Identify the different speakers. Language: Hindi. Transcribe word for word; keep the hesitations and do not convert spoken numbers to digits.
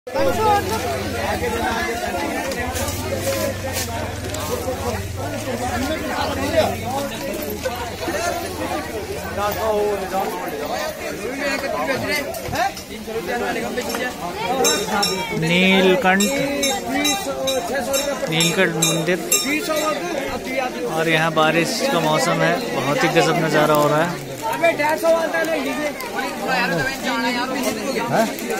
Speaker 1: नीलकंठ नीलकंठ मंदिर। और यहाँ बारिश का मौसम है, बहुत ही गजब नज़ारा हो रहा है।